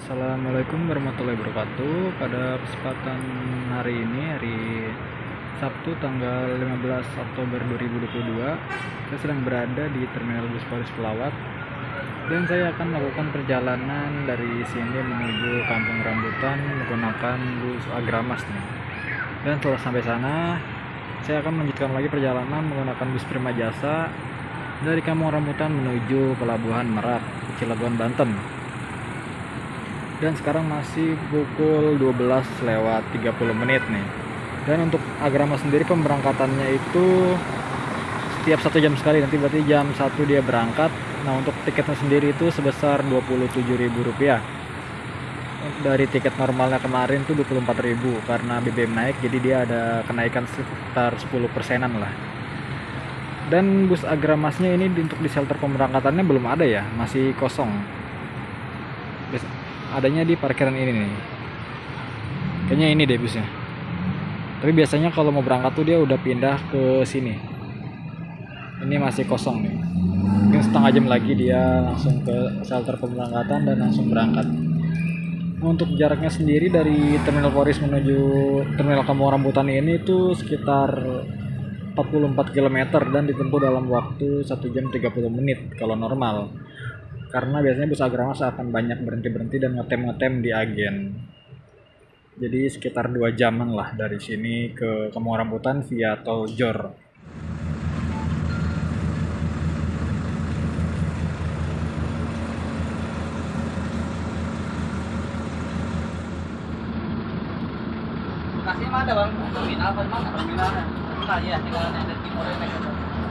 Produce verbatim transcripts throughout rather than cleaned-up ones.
Assalamualaikum warahmatullahi wabarakatuh. Pada kesempatan hari ini, hari Sabtu tanggal lima belas Oktober dua ribu dua puluh dua, saya sedang berada di Terminal Bus Polis Pelawat dan saya akan melakukan perjalanan dari sini menuju Kampung Rambutan menggunakan bus Agramas nih. Dan setelah sampai sana, saya akan melanjutkan lagi perjalanan menggunakan bus Prima Jasa dari Kampung Rambutan menuju Pelabuhan Merak, Cilegon, Banten. Dan sekarang masih pukul dua belas lewat tiga puluh menit nih. Dan untuk Agramas sendiri pemberangkatannya itu setiap satu jam sekali, nanti berarti jam satu dia berangkat. Nah, untuk tiketnya sendiri itu sebesar dua puluh tujuh ribu rupiah. Dari tiket normalnya kemarin tuh dua puluh empat ribu, karena B B M naik jadi dia ada kenaikan sekitar sepuluh persenan lah. Dan bus Agramasnya ini untuk di shelter pemberangkatannya belum ada ya, masih kosong. Adanya di parkiran ini nih, kayaknya ini deh busnya. Tapi biasanya kalau mau berangkat tuh dia udah pindah ke sini. Ini masih kosong nih, mungkin setengah jam lagi dia langsung ke shelter pemberangkatan dan langsung berangkat. Untuk jaraknya sendiri dari Terminal Polis menuju Terminal Kampung Rambutan ini tuh sekitar empat puluh empat kilometer dan ditempuh dalam waktu satu jam tiga puluh menit kalau normal. Karena biasanya bus Agramas akan banyak berhenti-berhenti dan ngetem-ngetem di agen. Jadi sekitar dua jaman lah dari sini ke Kampung Rambutan via tol Jor. Bekasi mah ada bang, terminal apa mana? Terminal, terminal ya, tinggal naik timur naik ke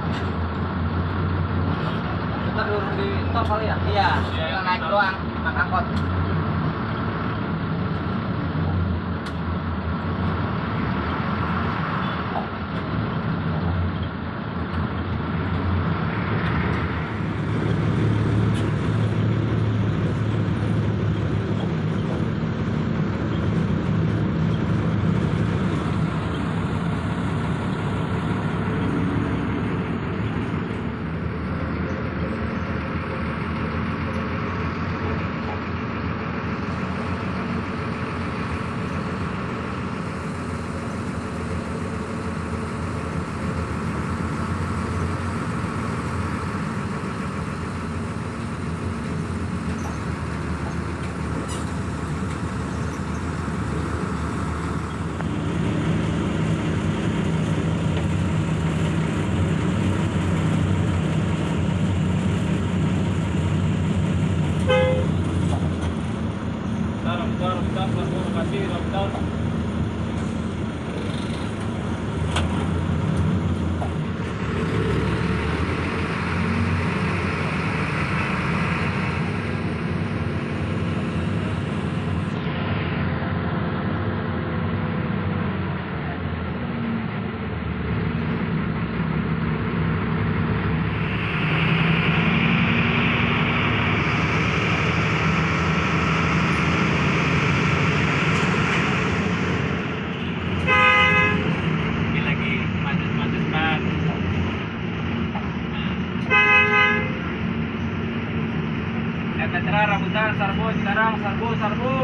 kita turun di tol kali ya? Iya, tinggal naik doang, naik angkot. Rambutan, Sarbo sekarang, Sarbo, Sarbo.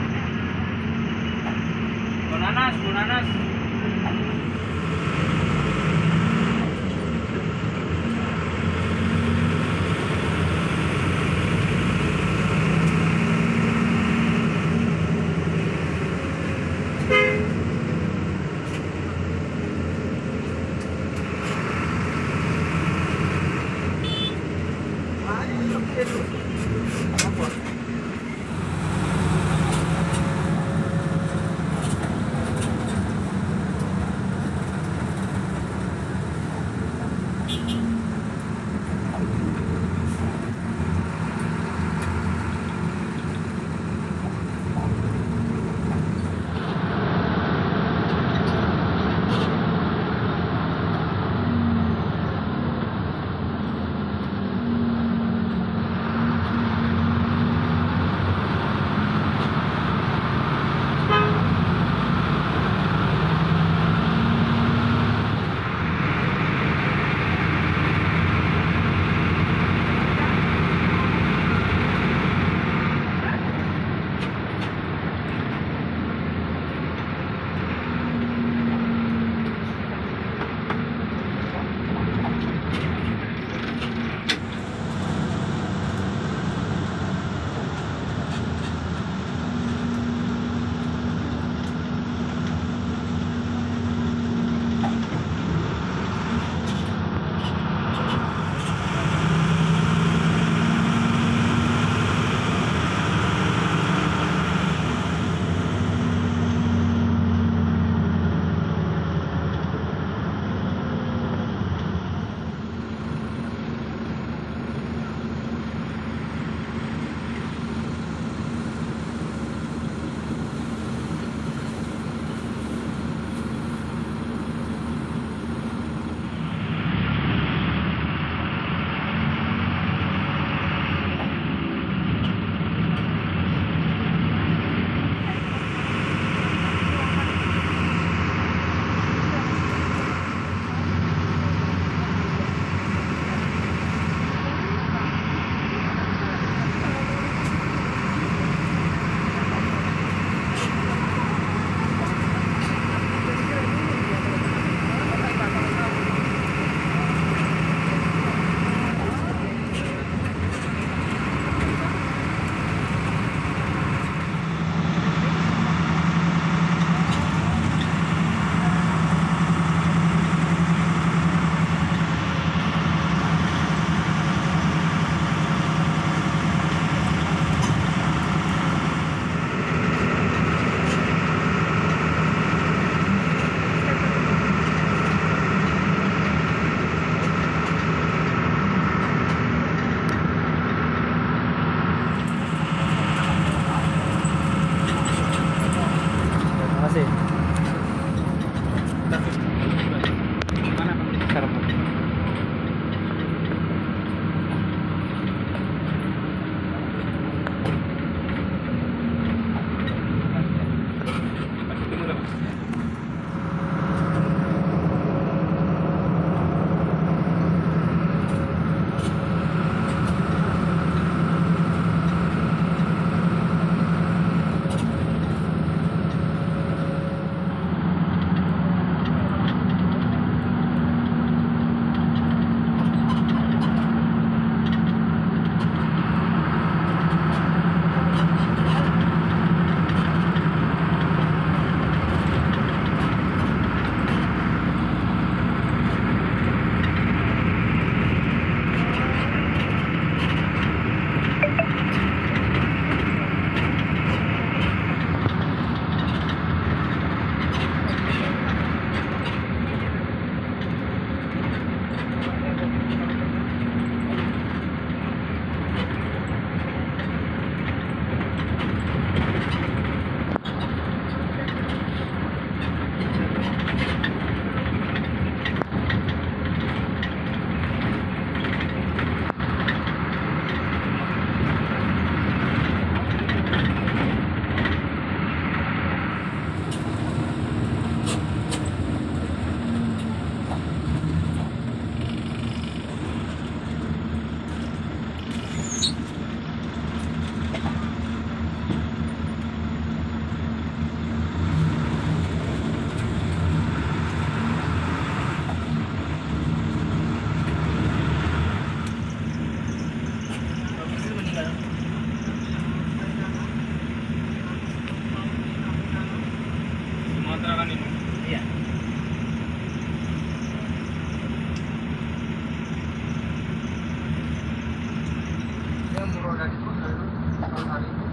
Bonanas, Bonanas. kontrakan ini. Iya. Dia murah dari itu dari tahun hari itu.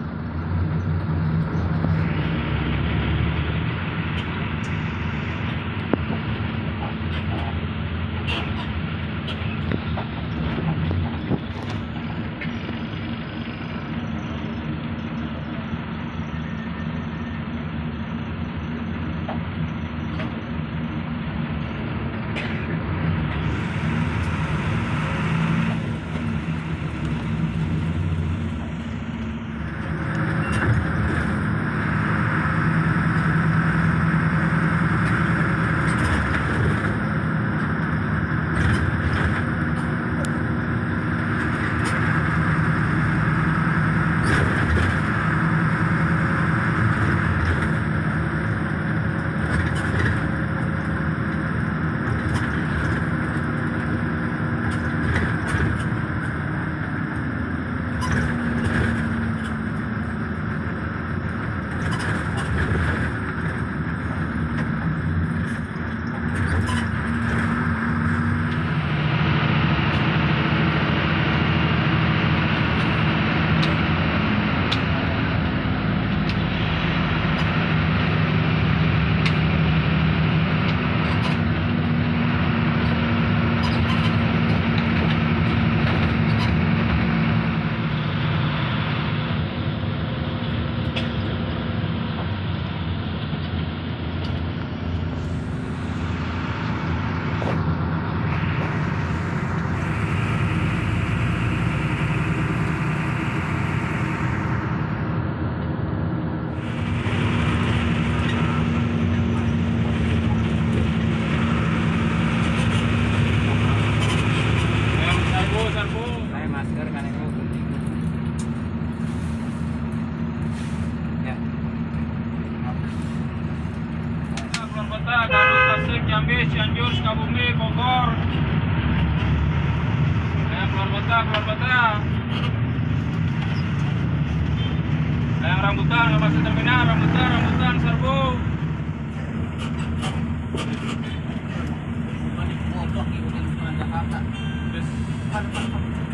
Pakai masker kan itu penting. Ya. Keluar kota, Garut, Tasik, Jambi, Cianjur, Sukabumi, Bogor. Ayo keluar kota, keluar kota. Ayo rambutan, lokasi terminal, rambutan, rambutan, serbu. Goblok ibu di Jakarta. Terus,